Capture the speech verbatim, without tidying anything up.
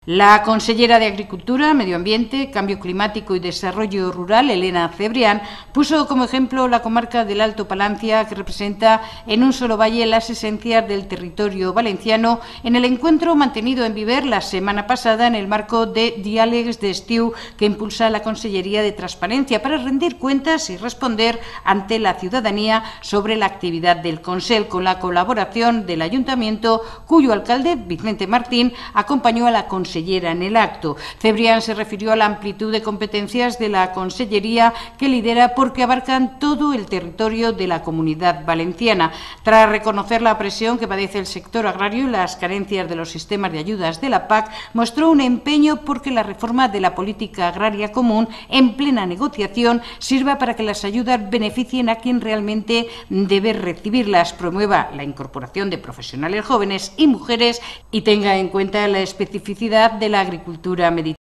La consellera de Agricultura, Medio Ambiente, Cambio Climático y Desarrollo Rural, Elena Cebrián, puso como ejemplo la comarca del Alto Palancia, que representa en un solo valle las esencias del territorio valenciano, en el encuentro mantenido en Viver la semana pasada en el marco de Diàlegs d'Estiu que impulsa la Consellería de Transparencia para rendir cuentas y responder ante la ciudadanía sobre la actividad del Consell, con la colaboración del Ayuntamiento, cuyo alcalde, Vicente Martín, acompañó a la consellera en el acto. Cebrián se refirió a la amplitud de competencias de la Consellería que lidera porque abarcan todo el territorio de la Comunidad Valenciana. Tras reconocer la presión que padece el sector agrario y las carencias de los sistemas de ayudas de la P A C, mostró un empeño porque la reforma de la política agraria común, en plena negociación, sirva para que las ayudas beneficien a quien realmente debe recibirlas, promueva la incorporación de profesionales jóvenes y mujeres y tenga en cuenta la especificidad de la agricultura mediterránea.